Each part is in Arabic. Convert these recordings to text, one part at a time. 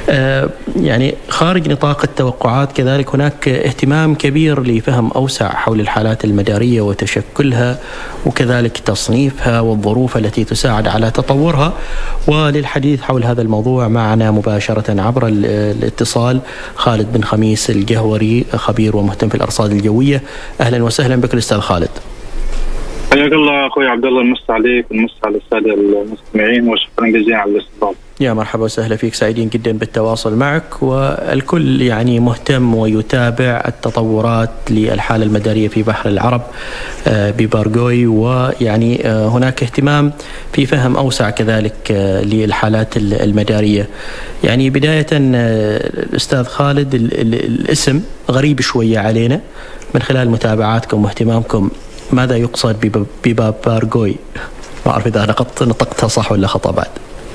يعني خارج نطاق التوقعات كذلك هناك اهتمام كبير لفهم أوسع حول الحالات المدارية وتشكلها وكذلك تصنيفها والظروف التي تساعد على تطورها. وللحديث حول هذا الموضوع معنا مباشرة عبر الاتصال خالد بن خميس القهوري، خبير ومهتم في الأرصاد الجوية. أهلا وسهلا بك الأستاذ خالد. حياك الله اخوي عبد الله، نمس عليك ونمس على الساده المستمعين وشكرا جزيلا على الاستضافه. يا مرحبا وسهلا فيك، سعيدين جدا بالتواصل معك، والكل يعني مهتم ويتابع التطورات للحالة المدارية في بحر العرب ببارغوي، ويعني هناك اهتمام في فهم أوسع كذلك للحالات المدارية. يعني بداية الأستاذ خالد، الاسم غريب شوية علينا من خلال متابعاتكم واهتمامكم، ماذا يقصد ببارغوي؟ ما أعرف إذا نطقتها صح ولا خطأ بعد.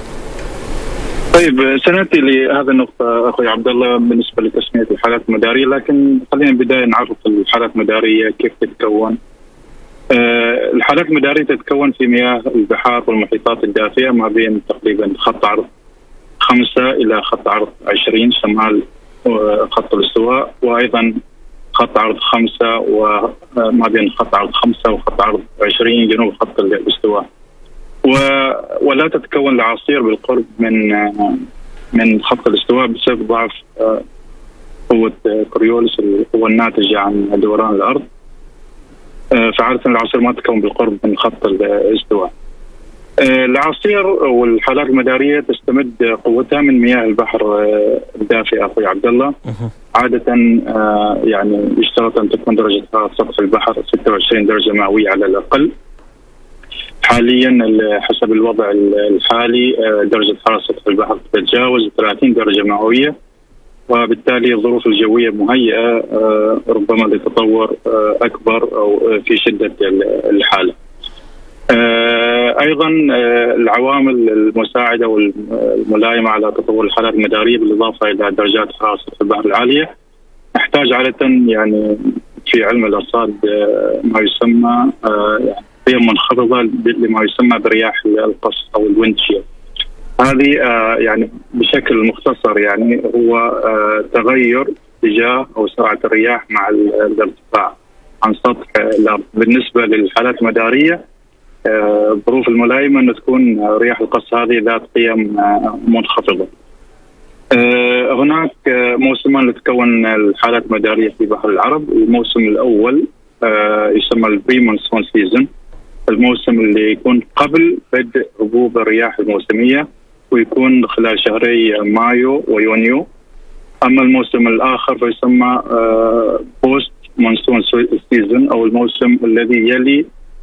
طيب، سنأتي لهذا النقطة أخوي عبد الله بالنسبة لتسمية الحالات المدارية، لكن خلينا بداية نعرف الحالات المدارية كيف تتكون. الحالات المدارية تتكون في مياه البحار والمحيطات الدافئة ما بين تقريبا خط عرض 5 إلى خط عرض 20 شمال خط الاستواء، وأيضا خط عرض 5 وما بين خط عرض 5 وخط عرض 20 جنوب خط الاستواء. ولا تتكون الأعاصير بالقرب من خط الاستواء بسبب ضعف قوة كوريوليس، القوة الناتجة عن دوران الأرض. فعادة الأعاصير ما تتكون بالقرب من خط الاستواء. الأعاصير والحالات المدارية تستمد قوتها من مياه البحر الدافئة أخوي عبد الله. عادة يعني يشترط أن تكون درجة حرارة سطح البحر 26 درجة مئوية على الأقل. حاليا حسب الوضع الحالي درجة حرارة سطح البحر تتجاوز 30 درجة مئوية، وبالتالي الظروف الجوية مهيئة ربما لتطور أكبر أو في شدة الحالة. أيضا العوامل المساعدة والملائمة على تطور الحالات المدارية بالإضافة إلى درجات حرارة سطح البحر العالية نحتاج عادة يعني في علم الأرصاد ما يسمى قيم منخفضة لما يسمى برياح القص أو الويند شيل. هذه يعني بشكل مختصر يعني هو تغير اتجاه أو سرعة الرياح مع الارتفاع عن سطح الأرض. بالنسبة للحالات المدارية الظروف الملائمة أن تكون رياح القص هذه ذات قيم منخفضة. هناك موسمان لتكون الحالات المدارية في بحر العرب. الموسم الأول يسمى البري مونسون سيزون، الموسم اللي يكون قبل بدء هبوب الرياح الموسمية، ويكون خلال شهري مايو ويونيو. أما الموسم الآخر فيسمى بوست مونسون سيزون أو الموسم الذي يلي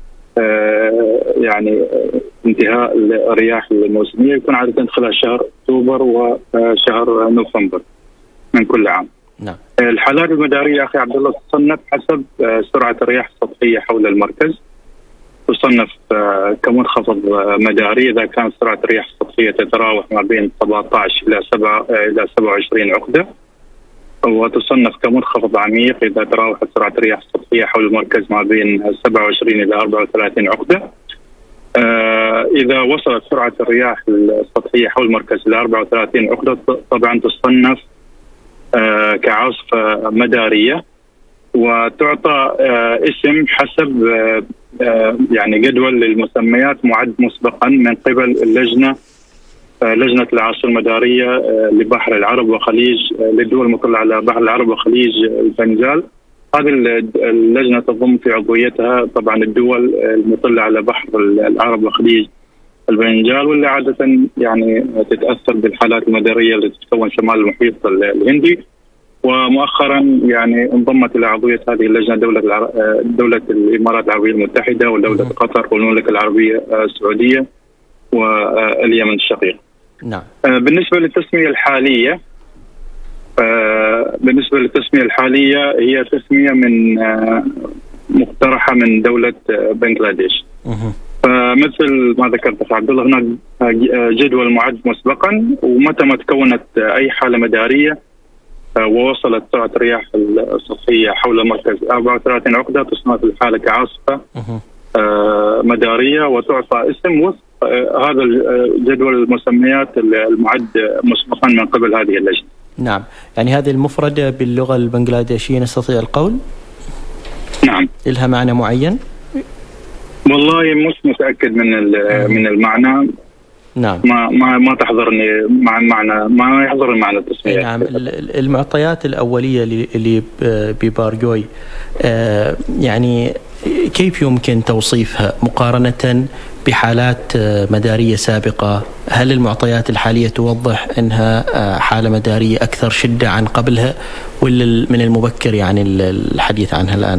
يعني انتهاء الرياح الموسمية، يكون عادة خلال شهر أكتوبر وشهر نوفمبر من كل عام. نعم. الحالات المدارية أخي عبد الله تصنف حسب سرعة الرياح السطحية حول المركز. تصنف كمنخفض مداري إذا كانت سرعة الرياح السطحية تتراوح ما بين 17 إلى 27 عقدة، وتصنف كمنخفض عميق إذا تراوحت سرعة الرياح السطحية حول المركز ما بين 27 إلى 34 عقدة. إذا وصلت سرعة الرياح السطحية حول المركز إلى 34 عقدة طبعا تصنف كعاصفة مدارية، وتعطى اسم حسب يعني جدول للمسميات معد مسبقا من قبل لجنة الأعاصير المدارية لبحر العرب وخليج للدول المطلة على بحر العرب وخليج البنغال. هذه اللجنة تضم في عضويتها طبعا الدول المطلة على بحر العرب وخليج البنغال، واللي عادة يعني تتأثر بالحالات المدارية التي تتكون شمال المحيط الهندي. ومؤخرا يعني انضمت الى عضويه هذه اللجنه دوله الامارات العربيه المتحده ودوله قطر والمملكه العربيه السعوديه واليمن الشقيق. نعم. بالنسبه للتسميه الحاليه هي تسميه من مقترحه من دوله بنغلاديش. فمثل ما ذكرت عبد الله هناك جدول معد مسبقا، ومتى ما تكونت اي حاله مداريه ووصلت سرعة الرياح السطحية حول المركز 34 عقدة تصنف الحالة كعاصفة مدارية، وتعطى اسم وفق هذا جدول المسميات المعد مسبقا من قبل هذه اللجنة. نعم، يعني هذه المفردة باللغة البنغلاديشية نستطيع القول؟ نعم. لها معنى معين؟ والله مش متأكد من المعنى. نعم. ما تحضرني مع المعنى، ما يحضر المعنى التسمية. نعم. المعطيات الأولية اللي ببارغوي يعني كيف يمكن توصيفها مقارنة بحالات مدارية سابقة؟ هل المعطيات الحالية توضح أنها حالة مدارية أكثر شدة عن قبلها، ولا من المبكر يعني الحديث عنها الآن؟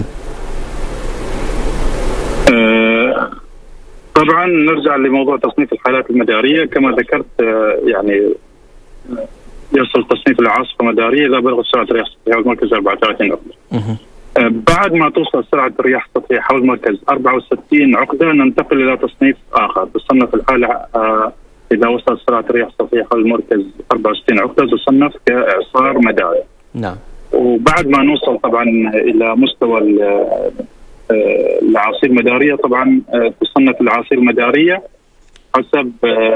طبعا نرجع لموضوع تصنيف الحالات المدارية. كما ذكرت يعني يصل تصنيف العاصفة مدارية إذا بلغت سرعة الرياح السطحية حول المركز 34 عقدة. بعد ما توصل سرعة الرياح السطحية حول المركز 64 عقدة ننتقل إلى تصنيف آخر. تصنف الحالة إذا وصلت سرعة الرياح السطحية حول المركز 64 عقدة تصنف كإعصار مداري. نعم. وبعد ما نوصل طبعا إلى مستوى الأعاصير المدارية طبعا تصنف الأعاصير المدارية حسب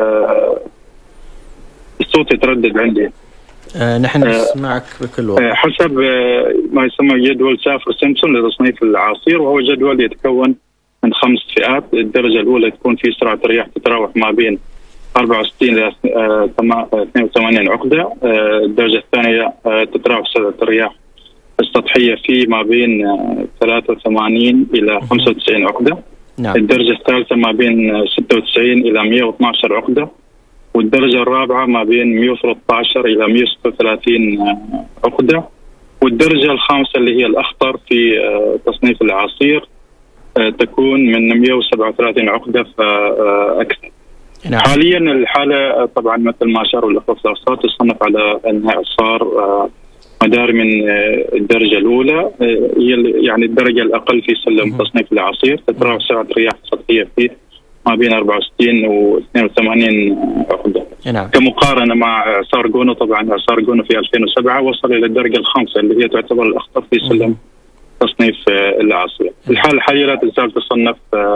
الصوت يتردد عندي. نحن نسمعك بكل وقت. حسب ما يسمى جدول سافر سيمبسون لتصنيف الأعاصير، وهو جدول يتكون من 5 فئات. الدرجة الأولى تكون في سرعة الرياح تتراوح ما بين 64 إلى 82 عقدة. الدرجة الثانية تتراوح سرعة الرياح السطحية في ما بين 83 إلى 95 عقدة. نعم. الدرجة الثالثة ما بين 96 إلى 112 عقدة. والدرجة الرابعة ما بين 113 إلى 136 عقدة. والدرجة الخامسة اللي هي الأخطر في تصنيف الأعاصير تكون من 137 عقدة فأكثر. نعم. حاليا الحالة طبعا مثل ما أشاروا الأخوة في الأرصاد تصنف على أنها إعصار مدار من الدرجة الأولى، هي يعني الدرجة الأقل في سلم تصنيف الأعاصير. تتراوح سرعة الرياح السطحية في ما بين 64 و 82 عقدة. نعم. كمقارنة مع إعصار جونو، طبعا إعصار جونو في 2007 وصل إلى الدرجة الخامسة اللي هي تعتبر الأخطر في سلم تصنيف الأعاصير. الحالة الحالية لا تزال تصنف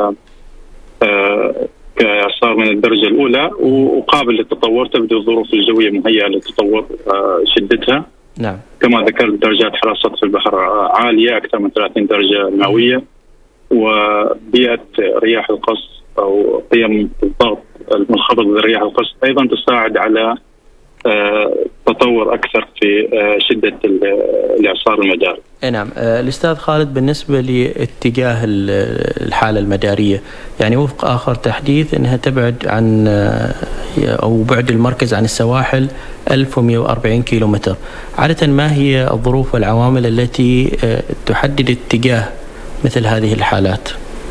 كإعصار من الدرجة الأولى وقابل للتطور. تبدو الظروف الجوية مهيئة لتطور شدتها. نعم. كما ذكرت درجات حرارة سطح البحر عالية أكثر من 30 درجة مئوية، وبيئة رياح القصف أو قيم الضغط المنخفض لرياح القصف أيضا تساعد على تطور أكثر في شدة الإعصار المداري. نعم. الأستاذ خالد، بالنسبة لاتجاه الحالة المدارية يعني وفق آخر تحديث أنها تبعد عن أو بعد المركز عن السواحل 1140 كيلومتر. عادة ما هي الظروف والعوامل التي تحدد اتجاه مثل هذه الحالات؟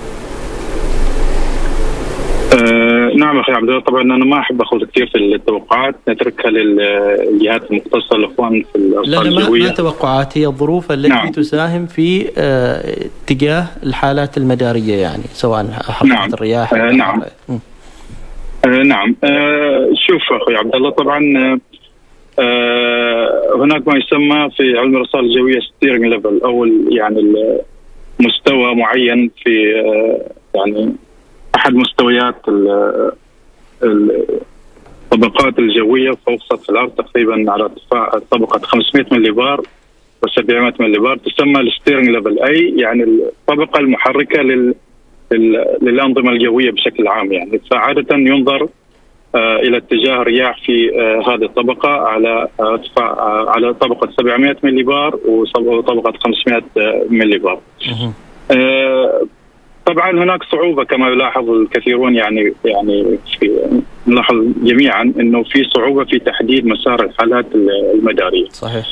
نعم أخي عبد الله، طبعا أنا ما أحب أخوض كثير في التوقعات، نتركها للجهات المختصة الأخوان في الأرصاد الجوية. لا توقعات، هي الظروف التي نعم. تساهم في اتجاه الحالات المدارية، يعني سواء حركة الرياح. نعم. نعم. شوف أخي عبد الله، طبعا هناك ما يسمى في علم الأرصاد الجوية ستيرنج ليفل، أو يعني مستوى معين في يعني أحد مستويات الطبقات الجوية فوق سطح الأرض تقريبا على ارتفاع طبقة 500 ملي بار و700 ملي بار، تسمى الستيرنج ليفل، أي يعني الطبقة المحركة للأنظمة الجوية بشكل عام. يعني فعادة ينظر إلى اتجاه الرياح في هذه الطبقة على ارتفاع على طبقة 700 ملي بار وطبقة 500 ملي بار. طبعا هناك صعوبة كما يلاحظ الكثيرون، يعني نلاحظ جميعا انه في صعوبة في تحديد مسار الحالات المدارية. صحيح.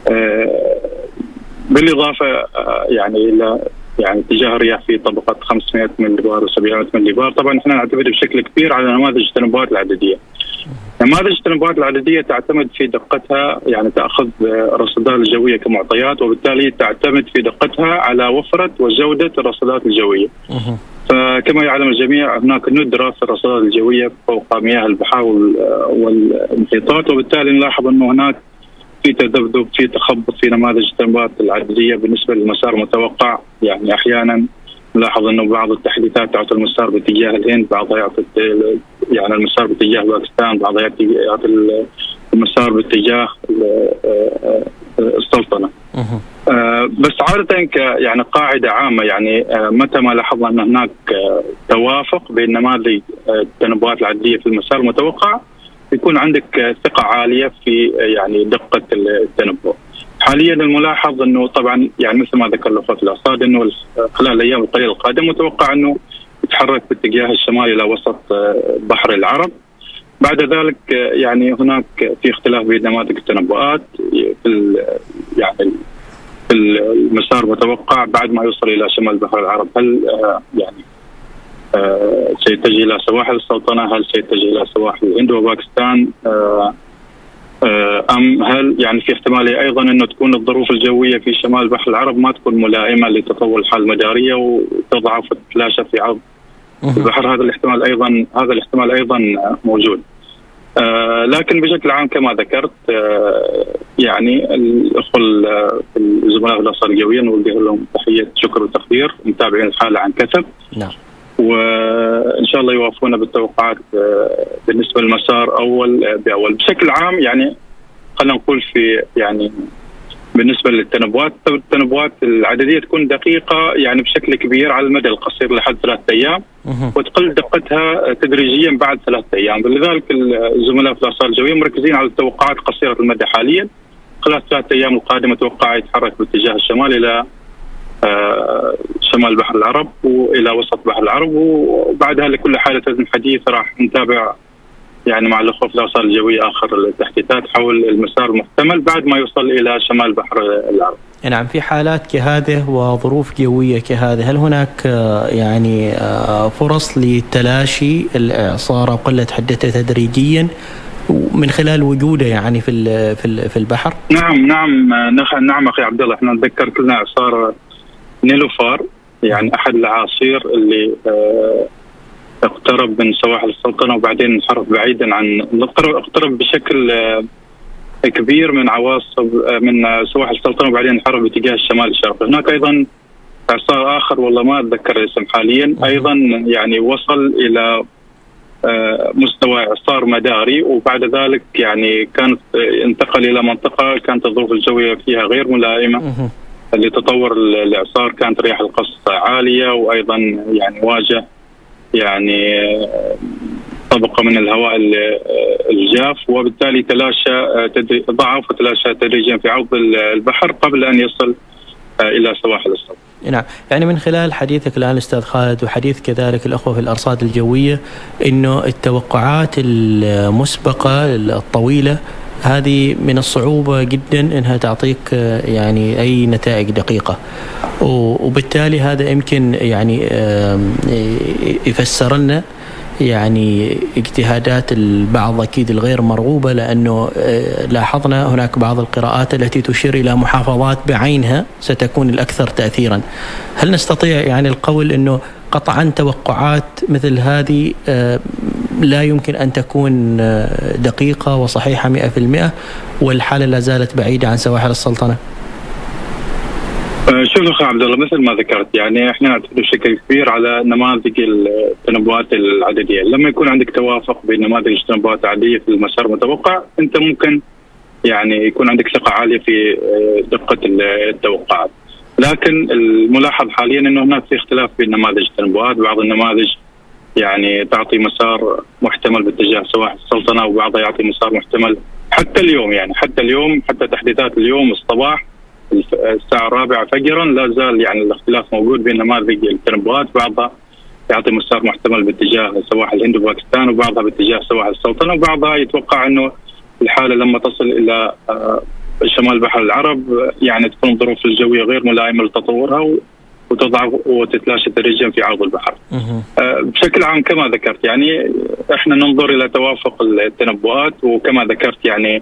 بالاضافة يعني الى يعني اتجاه الرياح في طبقة 500 ملي بار و700 ملي بار. طبعا احنا نعتمد بشكل كبير على نماذج التنبؤات العددية. نماذج التنبؤات العددية تعتمد في دقتها، يعني تأخذ الرصدات الجوية كمعطيات، وبالتالي تعتمد في دقتها على وفرة وجودة الرصدات الجوية. فكما يعلم الجميع هناك ندرة في الرصدات الجوية فوق مياه البحار والمحيطات، وبالتالي نلاحظ أنه هناك في تذبذب، في تخبط في نماذج التنبؤات العددية بالنسبة للمسار المتوقع. يعني أحيانا نلاحظ انه بعض التحديثات تعطي المسار باتجاه الهند، بعضها يعطي يعني المسار باتجاه باكستان، بعضها يعطي المسار باتجاه السلطنة. بس عادة يعني قاعدة عامة، يعني متى ما لاحظنا أن هناك توافق بين نماذج التنبؤات العددية في المسار المتوقع، يكون عندك ثقة عالية في يعني دقة التنبؤ. حاليا الملاحظ أنه طبعا يعني مثل ما ذكر الأخوة في الأرصاد أنه خلال الأيام القليلة القادمة متوقع أنه يتحرك باتجاه الشمال إلى وسط بحر العرب. بعد ذلك يعني هناك في اختلاف بين نماذج التنبؤات في يعني في المسار المتوقع بعد ما يوصل الى شمال بحر العرب. هل يعني سيتجه الى سواحل السلطنه؟ هل سيتجه الى سواحل الهند وباكستان؟ ام هل يعني في احتماليه ايضا انه تكون الظروف الجويه في شمال بحر العرب ما تكون ملائمه لتطور الحاله المداريه وتضعف وتتلاشى في عرض البحر؟ هذا الاحتمال ايضا موجود. لكن بشكل عام كما ذكرت يعني الأخوة الزملاء في الأرصاد الجوية نوجه لهم تحية شكر وتقدير، متابعين الحالة عن كثب. نعم. وإن شاء الله يوافقونا بالتوقعات بالنسبة للمسار أول بأول. بشكل عام يعني خلينا نقول في يعني بالنسبة للتنبؤات العددية تكون دقيقة يعني بشكل كبير على المدى القصير لحد 3 أيام، وتقل دقتها تدريجيا بعد 3 أيام. لذلك الزملاء في الأرصاد الجوية مركزين على التوقعات قصيرة المدى حاليا. خلال 3 أيام القادمة توقع يتحرك باتجاه الشمال إلى شمال بحر العرب وإلى وسط بحر العرب، وبعدها لكل حالة حديث راح نتابع يعني مع الأخوة في الأرصاد الجوية آخر التحديثات حول المسار المحتمل بعد ما يوصل إلى شمال بحر العرب. نعم. في حالات كهذه وظروف جوية كهذه، هل هناك يعني فرص لتلاشي الإعصار أو قلة حدته تدريجيا من خلال وجوده يعني في البحر؟ نعم أخي عبد الله، احنا نتذكر كلنا إعصار نيلوفار، يعني أحد الأعاصير اللي اقترب من سواحل السلطنة وبعدين انحرف بعيدا عن اقترب بشكل كبير من من سواحل السلطنة وبعدين انحرف باتجاه الشمال الشرقي. هناك أيضا إعصار آخر والله ما أتذكر الاسم حاليا، أيضا يعني وصل إلى مستوى إعصار مداري، وبعد ذلك يعني انتقل إلى منطقة كانت الظروف الجوية فيها غير ملائمة لتطور الإعصار. كانت رياح القصف عالية، وأيضا يعني واجه يعني طبقة من الهواء الجاف، وبالتالي ضعف وتلاشى تدريجيا في عرض البحر قبل أن يصل إلى سواحل السلطنة. نعم. يعني من خلال حديثك الآن أستاذ خالد وحديث كذلك الأخوة في الأرصاد الجوية، إنه التوقعات المسبقة الطويلة هذه من الصعوبة جدا إنها تعطيك يعني أي نتائج دقيقة، وبالتالي هذا يمكن يعني يفسر لنا يعني اجتهادات البعض أكيد الغير مرغوبة، لأنه لاحظنا هناك بعض القراءات التي تشير إلى محافظات بعينها ستكون الأكثر تأثيرا. هل نستطيع يعني القول أنه قطعا توقعات مثل هذه لا يمكن أن تكون دقيقة وصحيحة 100% والحالة لا زالت بعيدة عن سواحل السلطنة؟ شوف أخي عبد الله، مثل ما ذكرت يعني احنا نعتمد بشكل كبير على نماذج التنبؤات العددية. لما يكون عندك توافق بين نماذج التنبؤات العددية في المسار المتوقع، انت ممكن يعني يكون عندك ثقة عالية في دقة التوقعات. لكن الملاحظ حاليا انه هناك في اختلاف بين نماذج التنبؤات. بعض النماذج يعني تعطي مسار محتمل باتجاه سواحل السلطنة، وبعضها يعطي مسار محتمل حتى اليوم حتى تحديثات اليوم الصباح الساعة 4 فجرا لا زال يعني الاختلاف موجود بين نماذج التنبؤات. بعضها يعطي مسار محتمل باتجاه سواحل الهند وباكستان، وبعضها باتجاه سواحل السلطنة، وبعضها يتوقع انه الحالة لما تصل الى شمال بحر العرب يعني تكون الظروف الجوية غير ملائمة لتطورها وتضعف وتتلاشى تدريجيا في عرض البحر. بشكل عام كما ذكرت يعني احنا ننظر الى توافق التنبؤات، وكما ذكرت يعني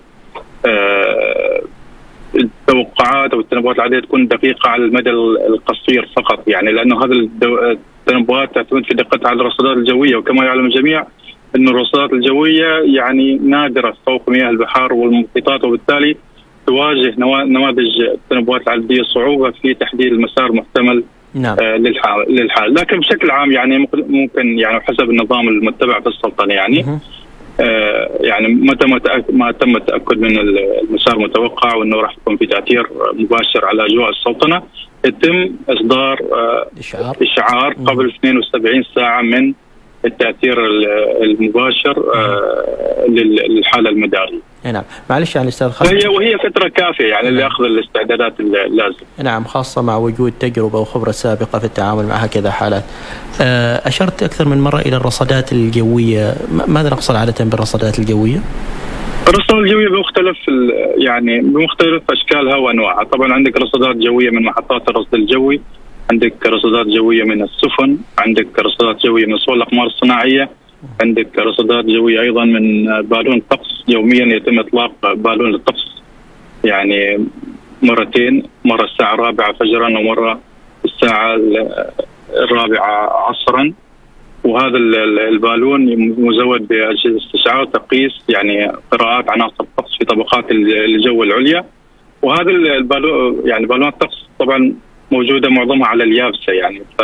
التوقعات او التنبؤات العاديه تكون دقيقه على المدى القصير فقط، يعني لانه هذه التنبؤات تعتمد في دقتها على الرصادات الجويه، وكما يعلم الجميع انه الرصادات الجويه يعني نادره فوق مياه البحار والمحيطات، وبالتالي تواجه نماذج التنبؤات العدديه صعوبه في تحديد المسار المحتمل نعم. للحال، لكن بشكل عام يعني ممكن يعني حسب النظام المتبع في السلطنة يعني يعني ما تم التأكد من المسار المتوقع وأنه راح يكون في تأثير مباشر على أجواء السلطنة، يتم إصدار إشعار قبل 72 ساعة من التأثير المباشر للحالة المدارية. نعم. معلش يعني أستاذ خالد، وهي فترة كافية يعني لأخذ الاستعدادات اللازمة. نعم، خاصة مع وجود تجربة وخبرة سابقة في التعامل مع هكذا حالات. أشرت أكثر من مرة إلى الرصادات الجوية، ماذا نقصد عادة بالرصادات الجوية؟ الرصادات الجوية بمختلف أشكالها وأنواعها. طبعا عندك رصادات جوية من محطات الرصد الجوي، عندك رصادات جوية من السفن، عندك رصادات جوية من صور الأقمار الصناعية، عندك رصادات جوية أيضا من بالون طقس. يوميا يتم إطلاق بالون للطقس يعني مرتين، مرة الساعة 4 فجرا ومرة الساعة 4 عصرا. وهذا البالون مزود بأجهزة استشعار تقيس يعني قراءات عناصر الطقس في طبقات الجو العليا. وهذا البالون يعني بالونات الطقس طبعا موجودة معظمها على اليابسة يعني، ف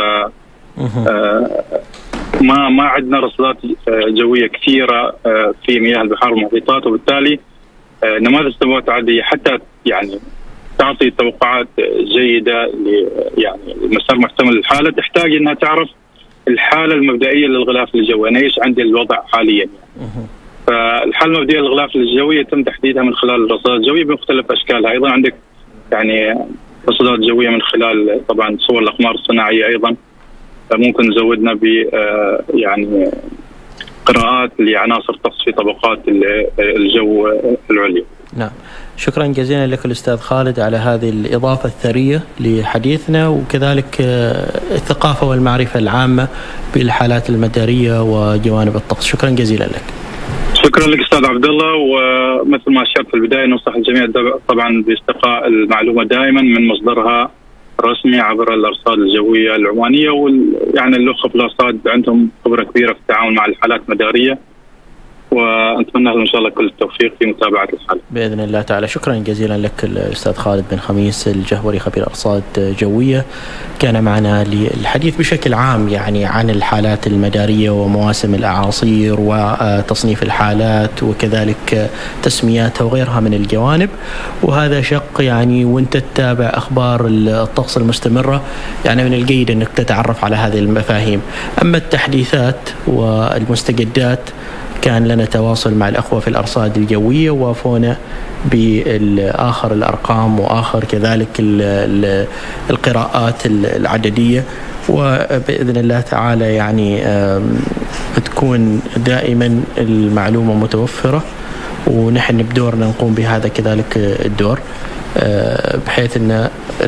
ما عندنا رصادات جوية كثيرة في مياه البحار والمحيطات، وبالتالي نماذج السنوات العادية حتى يعني تعطي توقعات جيدة يعني المسار محتمل للحالة، تحتاج انها تعرف الحالة المبدئية للغلاف الجوي، انا ايش عندي الوضع حاليا يعني. فالحالة المبدئية للغلاف الجوي يتم تحديدها من خلال الرصادات الجوية بمختلف اشكالها. ايضا عندك يعني رصادات جوية من خلال طبعا صور الاقمار الصناعية، ايضا ممكن نزودنا ب يعني قراءات لعناصر الطقس في طبقات الجو العليا. نعم، شكرا جزيلا لك الأستاذ خالد على هذه الإضافة الثرية لحديثنا، وكذلك الثقافة والمعرفة العامة بالحالات المدارية وجوانب الطقس. شكرا جزيلا لك. شكرا لك أستاذ عبد الله، ومثل ما أشرت في البداية ننصح الجميع طبعا باستقاء المعلومة دائما من مصدرها الرسمي عبر الأرصاد الجوية العمانية، يعني الأخوة في الأرصاد عندهم خبرة كبيرة في التعامل مع الحالات المدارية، ونتمنى لهم إن شاء الله كل التوفيق في متابعة الحالة بإذن الله تعالى. شكرا جزيلا لك الأستاذ خالد بن خميس الجهوري، خبير أرصاد جوية، كان معنا للحديث بشكل عام يعني عن الحالات المدارية ومواسم الأعاصير وتصنيف الحالات وكذلك تسمياتها وغيرها من الجوانب. وهذا شق يعني وانت تتابع أخبار الطقس المستمرة يعني من الجيد أنك تتعرف على هذه المفاهيم. أما التحديثات والمستجدات كان لنا تواصل مع الأخوة في الأرصاد الجوية ووافونا بآخر الأرقام وآخر كذلك القراءات العددية، وبإذن الله تعالى يعني بتكون دائما المعلومة متوفرة، ونحن بدورنا نقوم بهذا كذلك الدور بحيث أن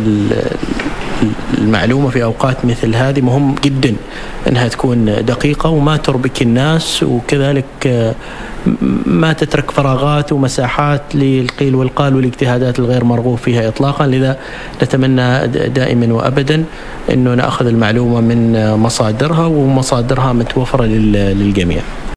المعلومة في أوقات مثل هذه مهم جدا أنها تكون دقيقة وما تربك الناس، وكذلك ما تترك فراغات ومساحات للقيل والقال والاجتهادات الغير مرغوب فيها إطلاقا. لذا نتمنى دائما وأبدا أنه نأخذ المعلومة من مصادرها، ومصادرها متوفرة للجميع.